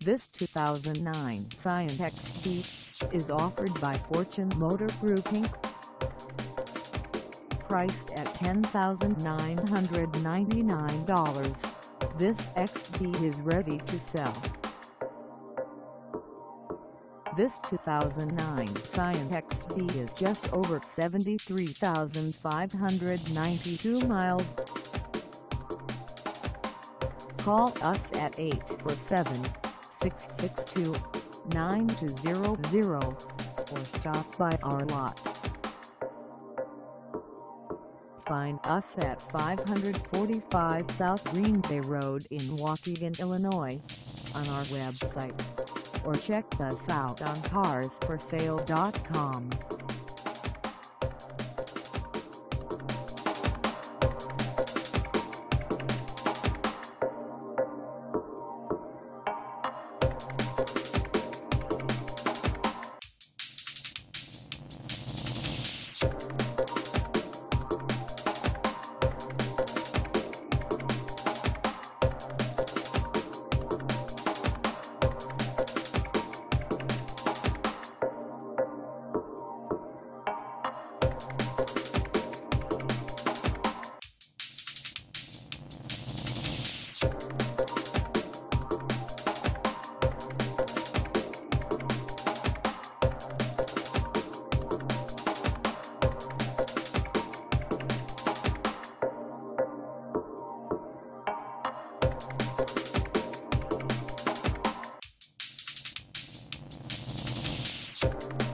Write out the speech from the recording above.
This 2009 Scion XD is offered by Fortune Motor Group Inc. Priced at $10,999, this XD is ready to sell. This 2009 Scion XD is just over 73,592 miles. Call us at 847-662-9200 or stop by our lot. Find us at 545 South Green Bay Road in Waukegan, Illinois, on our website, or check us out on carsforsale.com. You